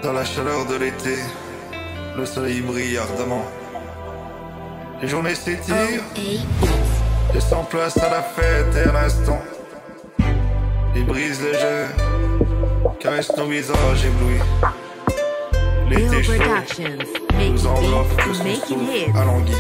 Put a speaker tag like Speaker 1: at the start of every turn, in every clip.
Speaker 1: Dans la chaleur de l'été, le soleil brille ardemment. Les journées s'étirent, laissant place à la fête et à l'instant. Les brises légères caressent nos visages éblouis. L'été chaud nous enveloppe de son souffle alangui.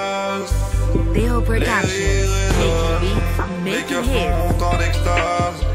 Speaker 2: Production, making beats, making hits.
Speaker 1: En extase.